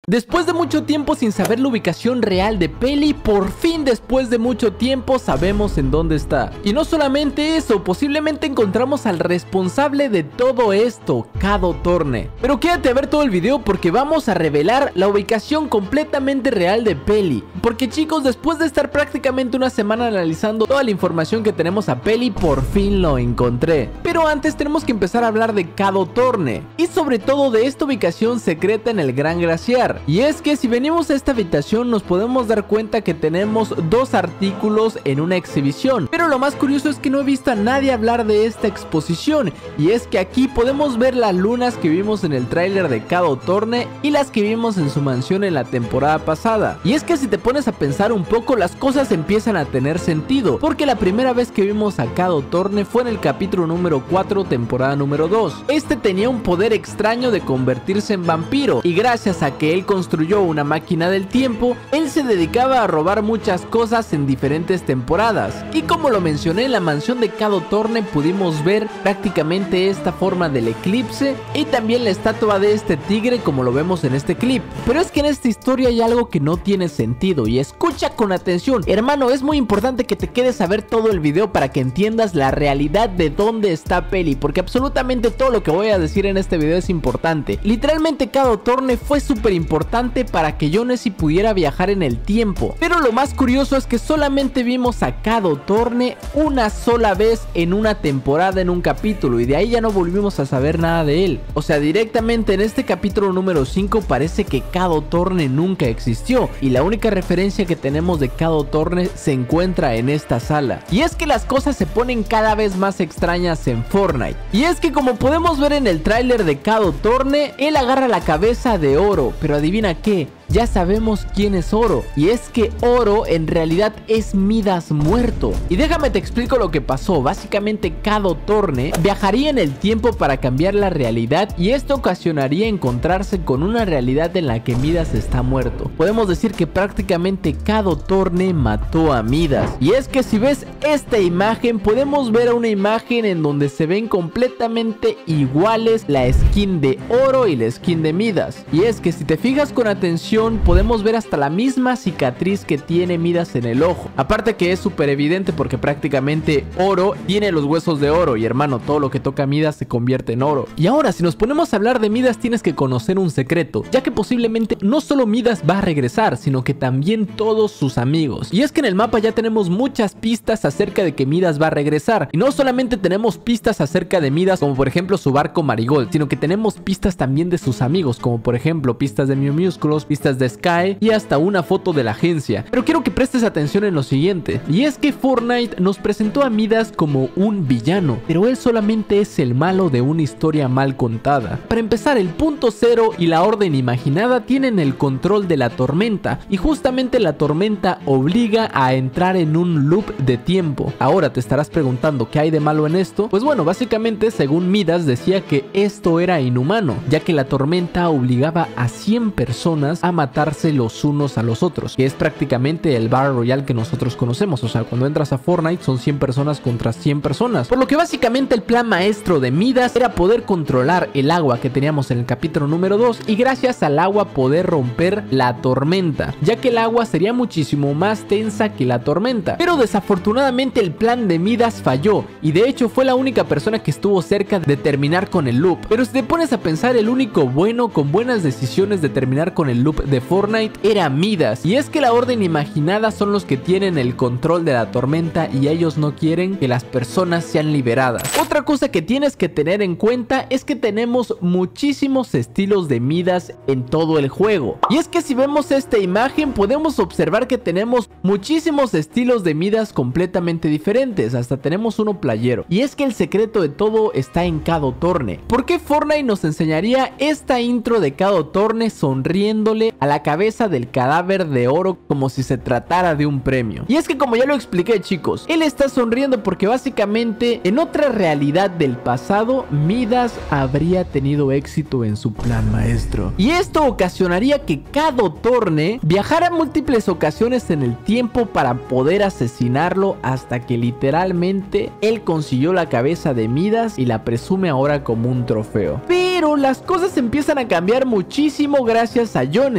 Después de mucho tiempo sin saber la ubicación real de Peli, por fin después de mucho tiempo sabemos en dónde está. Y no solamente eso, posiblemente encontramos al responsable de todo esto, Cado Torne. Pero quédate a ver todo el video porque vamos a revelar la ubicación completamente real de Peli. Porque chicos, después de estar prácticamente una semana analizando toda la información que tenemos a Peli, por fin lo encontré. Pero antes tenemos que empezar a hablar de Cado Torne y sobre todo de esta ubicación secreta en el Gran Glaciar. Y es que si venimos a esta habitación nos podemos dar cuenta que tenemos dos artículos en una exhibición. Pero lo más curioso es que no he visto a nadie hablar de esta exposición. Y es que aquí podemos ver las lunas que vimos en el tráiler de Cado Torne y las que vimos en su mansión en la temporada pasada. Y es que si te pones a pensar un poco, las cosas empiezan a tener sentido. Porque la primera vez que vimos a Cado Torne fue en el capítulo número 4, temporada número 2. Este tenía un poder extraño de convertirse en vampiro. Y gracias a que él construyó una máquina del tiempo, él se dedicaba a robar muchas cosas en diferentes temporadas. Y como lo mencioné, en la mansión de Cado Torne pudimos ver prácticamente esta forma del eclipse y también la estatua de este tigre como lo vemos en este clip. Pero es que en esta historia hay algo que no tiene sentido y escucha con atención. Hermano, es muy importante que te quedes a ver todo el video para que entiendas la realidad de dónde está Peli, porque absolutamente todo lo que voy a decir en este video es importante. Literalmente Cado Torne fue súper importante para que Jonesy pudiera viajar en el tiempo. Pero lo más curioso es que solamente vimos a Cado Torne una sola vez en una temporada, en un capítulo, y de ahí ya no volvimos a saber nada de él. O sea, directamente en este capítulo número 5 parece que Cado Torne nunca existió y la única referencia que tenemos de Cado Torne se encuentra en esta sala. Y es que las cosas se ponen cada vez más extrañas en Fortnite. Y es que como podemos ver en el tráiler de Cado Torne, él agarra la cabeza de Oro, pero adivina qué, ya sabemos quién es Oro. Y es que Oro en realidad es Midas muerto. Y déjame te explico lo que pasó. Básicamente Cado Torne viajaría en el tiempo para cambiar la realidad y esto ocasionaría encontrarse con una realidad en la que Midas está muerto. Podemos decir que prácticamente Cado Torne mató a Midas. Y es que si ves esta imagen, podemos ver una imagen en donde se ven completamente iguales la skin de Oro y la skin de Midas. Y es que si te fijas con atención, podemos ver hasta la misma cicatriz que tiene Midas en el ojo. Aparte que es súper evidente porque prácticamente Oro tiene los huesos de oro y hermano, todo lo que toca Midas se convierte en oro. Y ahora, si nos ponemos a hablar de Midas, tienes que conocer un secreto, ya que posiblemente no solo Midas va a regresar, sino que también todos sus amigos. Y es que en el mapa ya tenemos muchas pistas acerca de que Midas va a regresar. Y no solamente tenemos pistas acerca de Midas, como por ejemplo su barco Marigold, sino que tenemos pistas también de sus amigos, como por ejemplo pistas de Mew Musculos, pistas de Sky y hasta una foto de la agencia. Pero quiero que prestes atención en lo siguiente, y es que Fortnite nos presentó a Midas como un villano, pero él solamente es el malo de una historia mal contada. Para empezar, el punto cero y la orden imaginada tienen el control de la tormenta, y justamente la tormenta obliga a entrar en un loop de tiempo. Ahora te estarás preguntando ¿qué hay de malo en esto? Pues bueno, básicamente según Midas decía que esto era inhumano, ya que la tormenta obligaba a 100 personas a matarse los unos a los otros, que es prácticamente el Battle Royale que nosotros conocemos. O sea, cuando entras a Fortnite son 100 personas contra 100 personas, por lo que básicamente el plan maestro de Midas era poder controlar el agua que teníamos en el capítulo número 2 y gracias al agua poder romper la tormenta, ya que el agua sería muchísimo más tensa que la tormenta. Pero desafortunadamente el plan de Midas falló y de hecho fue la única persona que estuvo cerca de terminar con el loop. Pero si te pones a pensar, el único bueno con buenas decisiones de terminar con el loop de Fortnite era Midas. Y es que la orden imaginada son los que tienen el control de la tormenta y ellos no quieren que las personas sean liberadas. Otra cosa que tienes que tener en cuenta es que tenemos muchísimos estilos de Midas en todo el juego. Y es que si vemos esta imagen podemos observar que tenemos muchísimos estilos de Midas completamente diferentes. Hasta tenemos uno playero. Y es que el secreto de todo está en Cado Torne. ¿Por qué Fortnite nos enseñaría esta intro de Cado Torne sonriéndole a la cabeza del cadáver de Oro como si se tratara de un premio? Y es que como ya lo expliqué chicos, él está sonriendo porque básicamente en otra realidad del pasado Midas habría tenido éxito en su plan maestro. Y esto ocasionaría que Cado Torne viajara múltiples ocasiones en el tiempo para poder asesinarlo hasta que literalmente él consiguió la cabeza de Midas y la presume ahora como un trofeo. Pero las cosas empiezan a cambiar muchísimo gracias a Jonesy.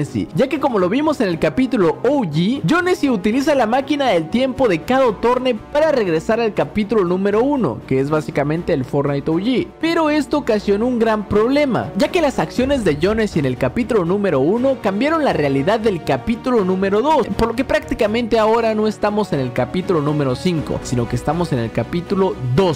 Jonesy, ya que como lo vimos en el capítulo OG, Jonesy utiliza la máquina del tiempo de Cado Torne para regresar al capítulo número 1, que es básicamente el Fortnite OG. Pero esto ocasionó un gran problema, ya que las acciones de Jonesy en el capítulo número 1 cambiaron la realidad del capítulo número 2, por lo que prácticamente ahora no estamos en el capítulo número 5, sino que estamos en el capítulo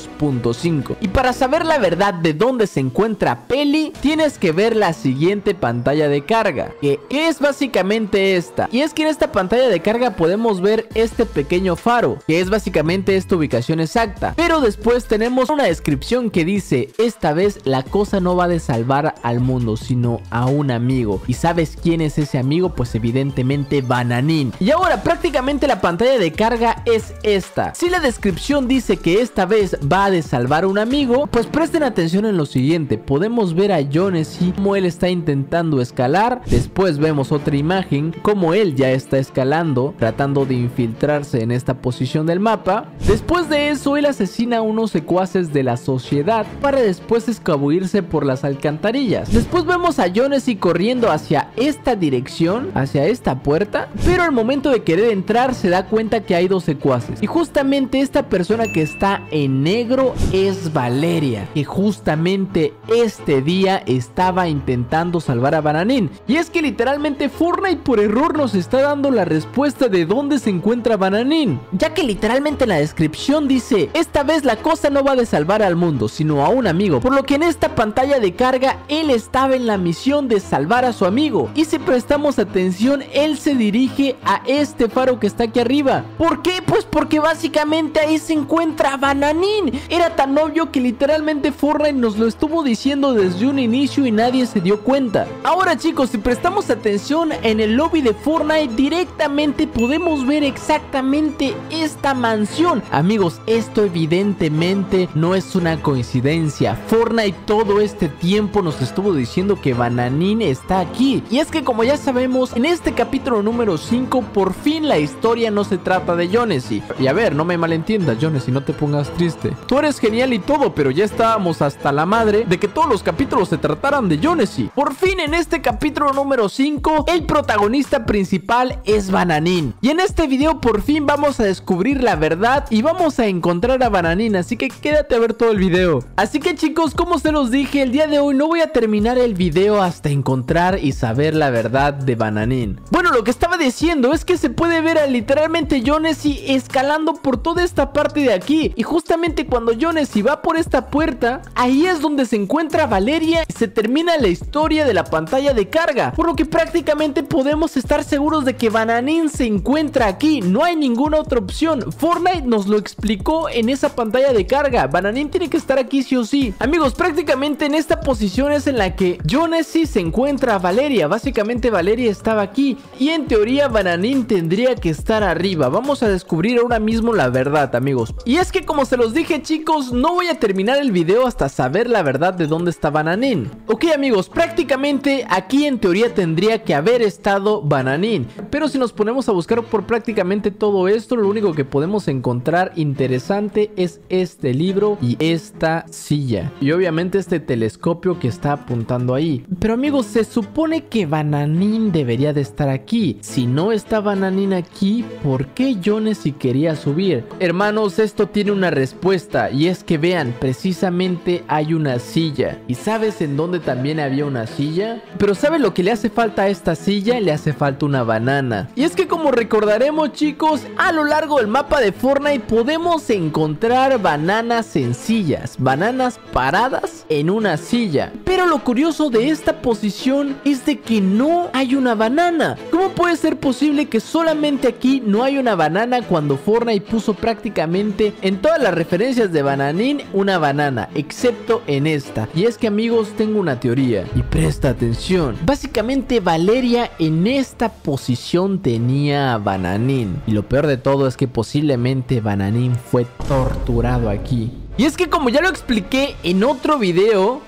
2.5. Y para saber la verdad de dónde se encuentra Peli, tienes que ver la siguiente pantalla de carga, que es básicamente esta. Y es que en esta pantalla de carga podemos ver este pequeño faro, que es básicamente esta ubicación exacta. Pero después tenemos una descripción que dice: esta vez la cosa no va de salvar al mundo, sino a un amigo. ¿Y sabes quién es ese amigo? Pues evidentemente Bananín. Y ahora prácticamente la pantalla de carga es esta. Si la descripción dice que esta vez va de salvar a un amigo, pues presten atención en lo siguiente. Podemos ver a Jonesy como él está intentando escalar. Después vemos otra imagen como él ya está escalando, tratando de infiltrarse en esta posición del mapa. Después de eso, él asesina a unos secuaces de la sociedad para después escabullirse por las alcantarillas. Después vemos a Jonesy corriendo hacia esta dirección, hacia esta puerta, pero al momento de querer entrar se da cuenta que hay dos secuaces. Y justamente esta persona que está en negro es Valeria, que justamente este día estaba intentando salvar a Bananín. Y es que literalmente Fortnite por error nos está dando la respuesta de dónde se encuentra Bananín, ya que literalmente en la descripción dice: esta vez la cosa no va de salvar al mundo, sino a un amigo. Por lo que en esta pantalla de carga él estaba en la misión de salvar a su amigo. Y si prestamos atención, él se dirige a este faro que está aquí arriba. ¿Por qué? Pues porque básicamente ahí se encuentra Bananín. Era tan obvio que literalmente Fortnite nos lo estuvo diciendo desde un inicio y nadie se dio cuenta. Ahora chicos, si prestamos atención en el lobby de Fortnite, directamente podemos ver exactamente esta mansión. Amigos, esto evidentemente no es una coincidencia. Fortnite todo este tiempo nos estuvo diciendo que Bananín está aquí. Y es que como ya sabemos, en este capítulo número 5 por fin la historia no se trata de Jonesy. Y a ver, no me malentiendas Jonesy, no te pongas triste. Tú eres genial y todo, pero ya estábamos hasta la madre de que todos los capítulos se trataran de Jonesy. Por fin en este capítulo número 5 el protagonista principal es Bananín. Y en este video por fin vamos a descubrir la verdad y vamos a encontrar a Bananín, así que quédate a ver todo el video. Así que chicos, como se los dije, el día de hoy no voy a terminar el video hasta encontrar y saber la verdad de Bananín. Bueno, lo que estaba diciendo es que se puede ver a literalmente Jonesy escalando por toda esta parte de aquí. Y justamente cuando Jonesy va por esta puerta, ahí es donde se encuentra Valeria y se termina la historia de la pantalla de carga. Por lo que prácticamente podemos estar seguros de que Bananín se encuentra aquí. No hay ninguna otra opción. Fortnite nos lo explicó en esa pantalla de carga. Bananín tiene que estar aquí sí o sí. Amigos, prácticamente en esta posición es en la que Jonesy se encuentra a Valeria. Básicamente Valeria estaba aquí y en teoría Bananín tendría que estar arriba. Vamos a descubrir ahora mismo la verdad, amigos. Y es que como se los dije chicos, no voy a terminar el video hasta saber la verdad de dónde está Bananín. Ok amigos, prácticamente aquí en teoría tendría que haber estado Bananín, pero si nos ponemos a buscar por prácticamente todo esto, lo único que podemos encontrar interesante es este libro y esta silla y obviamente este telescopio que está apuntando ahí. Pero amigos, se supone que Bananín debería de estar aquí. Si no está Bananín aquí, ¿por qué Jonesy quería subir? Hermanos, esto tiene una respuesta y es que vean, precisamente hay una silla. ¿Y sabes en dónde también había una silla? Pero ¿sabes lo que le hace falta a esta silla? Le hace falta una banana. Y es que como recordaremos chicos, a lo largo del mapa de Fortnite podemos encontrar bananas sencillas, bananas paradas en una silla. Pero lo curioso de esta posición es de que no hay una banana. ¿Cómo puede ser posible que solamente aquí no hay una banana cuando Fortnite puso prácticamente en todas las referencias de Bananín una banana, excepto en esta? Y es que amigos, tengo una teoría y presta atención. Básicamente Valeria en esta posición tenía a Bananín y lo peor de todo es que posiblemente Bananín fue torturado aquí. Y es que como ya lo expliqué en otro video,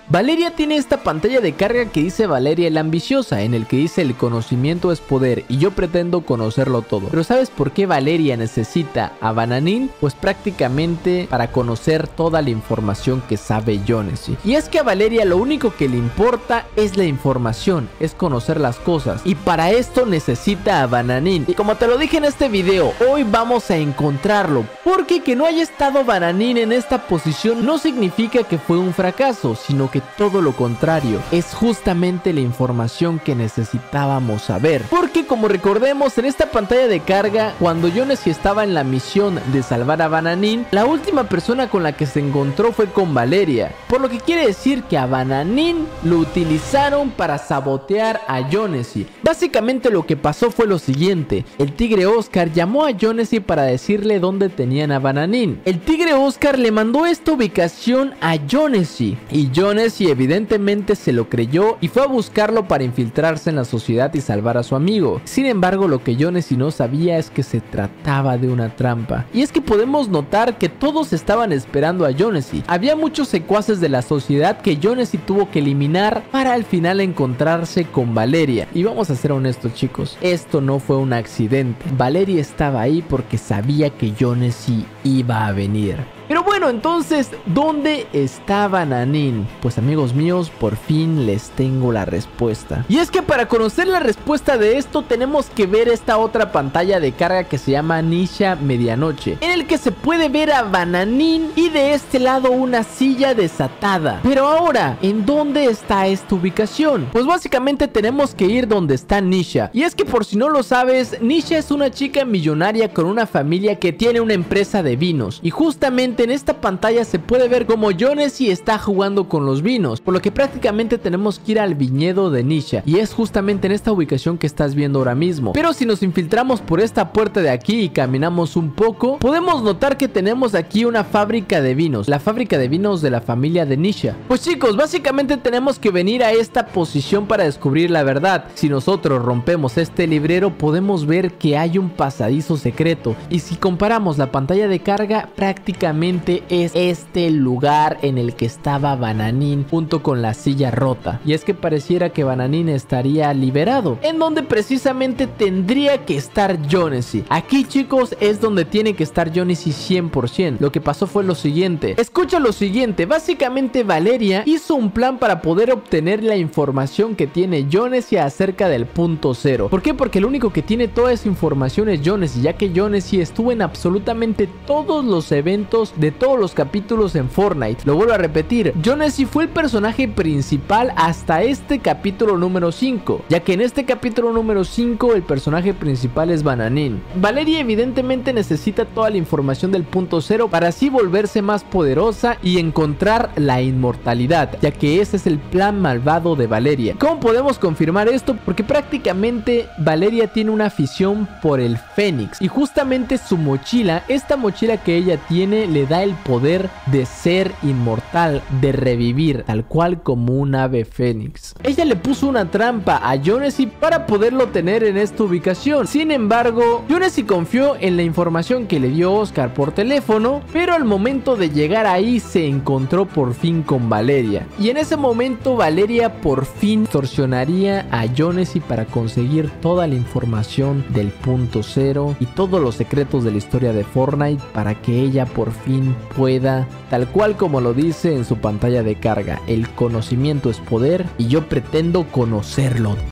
Valeria tiene esta pantalla de carga que dice Valeria la ambiciosa, en el que dice el conocimiento es poder y yo pretendo conocerlo todo. Pero ¿sabes por qué Valeria necesita a Bananín? Pues prácticamente para conocer toda la información que sabe Jonesy. Y es que a Valeria lo único que le importa es la información, es conocer las cosas, y para esto necesita a Bananín. Y como te lo dije en este video, hoy vamos a encontrarlo, porque que no haya estado Bananín en esta posición no significa que fue un fracaso, sino que todo lo contrario, es justamente la información que necesitábamos saber. Porque como recordemos, en esta pantalla de carga, cuando Jonesy estaba en la misión de salvar a Bananín, la última persona con la que se encontró fue con Valeria, por lo que quiere decir que a Bananín lo utilizaron para sabotear a Jonesy. Básicamente lo que pasó fue lo siguiente: el tigre Oscar llamó a Jonesy para decirle dónde tenían a Bananín. El tigre Oscar le mandó esta ubicación a Jonesy y Jonesy evidentemente se lo creyó y fue a buscarlo para infiltrarse en la sociedad y salvar a su amigo. Sin embargo, lo que Jonesy no sabía es que se trataba de una trampa. Y es que podemos notar que todos estaban esperando a Jonesy. Había muchos secuaces de la sociedad que Jonesy tuvo que eliminar para al final encontrarse con Valeria. Y vamos a ser honestos, chicos, esto no fue un accidente. Valeria estaba ahí porque sabía que Jonesy iba a venir. Pero bueno, entonces, ¿dónde está Bananín? Pues amigos míos, por fin les tengo la respuesta. Y es que para conocer la respuesta de esto tenemos que ver esta otra pantalla de carga que se llama Nisha Medianoche, en el que se puede ver a Bananín y de este lado una silla desatada. Pero ahora, ¿en dónde está esta ubicación? Pues básicamente tenemos que ir donde está Nisha. Y es que por si no lo sabes, Nisha es una chica millonaria con una familia que tiene una empresa de vinos. Y justamente en esta pantalla se puede ver como Jonesy está jugando con los vinos, por lo que prácticamente tenemos que ir al viñedo de Nisha, y es justamente en esta ubicación que estás viendo ahora mismo. Pero si nos infiltramos por esta puerta de aquí y caminamos un poco, podemos notar que tenemos aquí una fábrica de vinos, la fábrica de vinos de la familia de Nisha. Pues chicos, básicamente tenemos que venir a esta posición para descubrir la verdad. Si nosotros rompemos este librero, podemos ver que hay un pasadizo secreto, y si comparamos la pantalla de carga, prácticamente es este lugar en el que estaba Bananín junto con la silla rota. Y es que pareciera que Bananín estaría liberado, en donde precisamente tendría que estar Jonesy. Aquí, chicos, es donde tiene que estar Jonesy 100%. Lo que pasó fue lo siguiente. Escucha lo siguiente. Básicamente Valeria hizo un plan para poder obtener la información que tiene Jonesy acerca del punto cero. ¿Por qué? Porque el único que tiene toda esa información es Jonesy, ya que Jonesy estuvo en absolutamente todos los eventos de todos los capítulos en Fortnite. Lo vuelvo a repetir, Jonesy fue el personaje principal hasta este capítulo número 5, ya que en este capítulo número 5 el personaje principal es Bananín. Valeria evidentemente necesita toda la información del punto cero para así volverse más poderosa y encontrar la inmortalidad, ya que ese es el plan malvado de Valeria. ¿Cómo podemos confirmar esto? Porque prácticamente Valeria tiene una afición por el Fénix, y justamente su mochila, esta mochila que ella tiene, le da el poder de ser inmortal, de revivir, tal cual como un ave fénix. Ella le puso una trampa a Jonesy para poderlo tener en esta ubicación. Sin embargo, Jonesy confió en la información que le dio Oscar por teléfono, pero al momento de llegar ahí se encontró por fin con Valeria. Y en ese momento Valeria por fin extorsionaría a Jonesy para conseguir toda la información del punto cero y todos los secretos de la historia de Fortnite, para que ella por fin pueda, tal cual como lo dice en su pantalla de carga, el conocimiento es poder y yo pretendo conocerlo